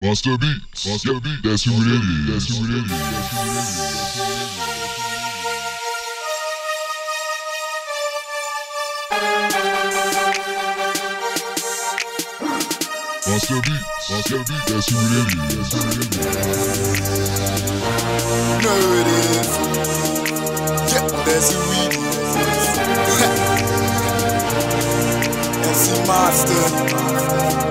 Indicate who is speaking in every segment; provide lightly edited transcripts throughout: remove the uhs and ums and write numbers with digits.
Speaker 1: Monster Beats, that's who it is. That's who it is. That's who it is. Monster Beats, that's who it is. That's who it is.
Speaker 2: Know it is. Yeah, that's who it is. MC Monster.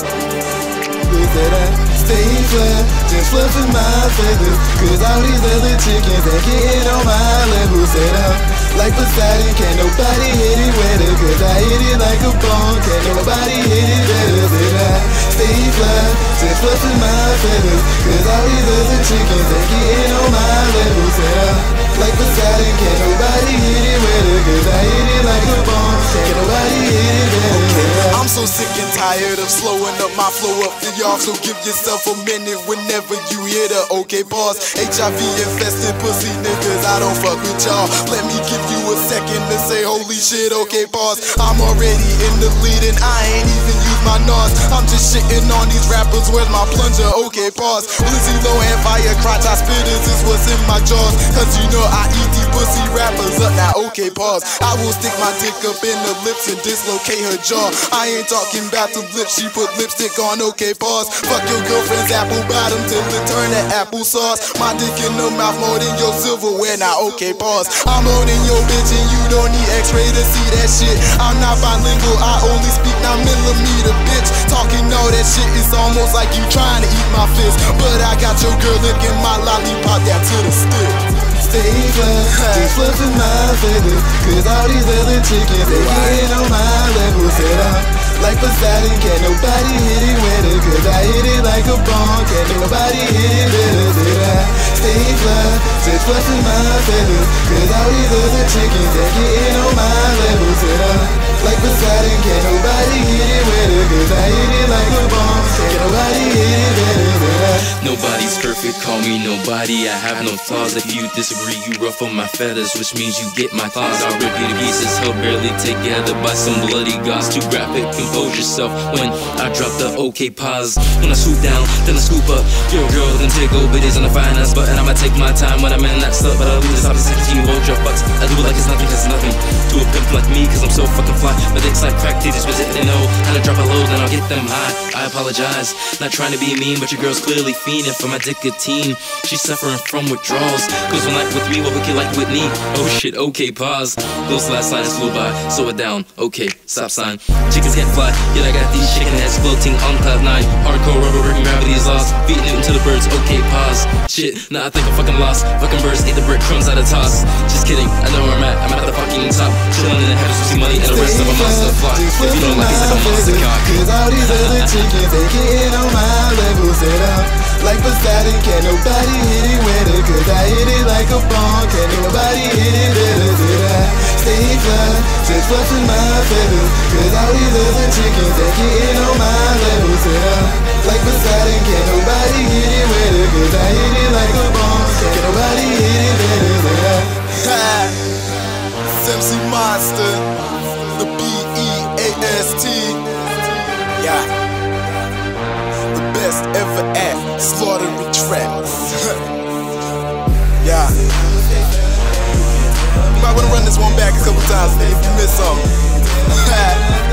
Speaker 2: Stay flat, just fluffing my feathers, cause all these other chickens ain't getting on my level. Set up like Poseidon, can't nobody hit it wetter, cause I hit it like a bone, can't nobody hit it better. Said I stay flat, just fluffing my feathers, cause all these other chickens ain't getting on my level. Set up like Poseidon, can't nobody hit it wetter, cause I hit it like a bone, can't nobody hit it better. Okay, I'm so sick and tired of slowing up my flow up to y'all, so give yourself a minute whenever you hear the okay pause. HIV infested pussy niggas, I don't fuck with y'all. Let me give you a second to say holy shit, okay pause. I'm already in the lead and I ain't even used my NARS. I'm just shitting on these rappers, where's my plunger, okay pause. Lizzie Lohan fire crotch, I spitters is what's in my jaws, cause you know I eat these pussy rappers up, now okay pause. I will stick my dick up in the lips and dislocate her jaw. I ain't talking about the lips, she put lipstick on, okay pause. Fuck your girlfriend's apple bottom till it turn to applesauce. My dick in the mouth more than your silverware, now okay pause. I'm owning your bitch and you don't need x-ray to see that shit. I'm not bilingual, I only speak 9mm, bitch. Talking all that shit, it's almost like you trying to eat my fist, but I got your girl licking my lollipop down to the stick. Stay flat, just fluffing my feathers, cause all these other chickens they getting on my level. Set up like Poseidon, can't nobody hit it wetter, cause I hit it like a bone, can't nobody hit it better. Said I stay flat, just fluffing my feathers, cause all these other chickens they getting on my level. Set up like Poseidon, can't nobody hit it wetter, cause I hit it like a bone, can't nobody hit it better.
Speaker 3: Nobody's perfect, call me nobody, I have no flaws. If you disagree, you ruffle my feathers, which means you get my claws. I'll rip you to pieces, held barely together by some bloody gauze. Too graphic, compose yourself when I drop the okay pause. When I swoop down, then I scoop up your girl, then take over this on the finance button. I'ma take my time when I'm in that stuff, but I'll leave this up to 16 roll drop bucks. I do it like it's nothing, cause it's nothing to a pimp like me, cause I'm so fucking fly. But it's like crack, they just visit, they know how to drop a low, then I'll get them high. I apologize, not trying to be mean, but your girl's clearly fiending for my nicotine. She's suffering from withdrawals, goes one night with me, what we can like Whitney. Oh shit, okay, pause. Those last lines flew by, slow it down, okay, stop sign. Chickens can't fly, yet I got these chicken heads floating on cloud 9. Hardcore rubber working, gravity is lost, feeding it into the birds, okay, pause. Shit, nah, I think I'm fucking lost. Fucking birds ate the breadcrumbs out of toss. Just kidding, I know where I'm at the fucking top. Chillin' in the heavens, see money and the rest of a monster flock. If you don't like it, it's like a monster cock.
Speaker 2: Cause all these other chickens, they getting on my level. Set up like Poseidon, can't nobody hit it wetter, cause I hit it like a bone, can't nobody hit it better. Said I stay flat, just fluffing my feathers, cause all these other chickens, they getting on my level. Set up like Poseidon, can't nobody hit it wetter, cause I hit it like a bone, can't nobody hit it better. It's MC Monster, the B-E-A-S-T. Yeah, the best ever at slaughtering tracks. Yeah, you might wanna run this one back a couple times if you miss something.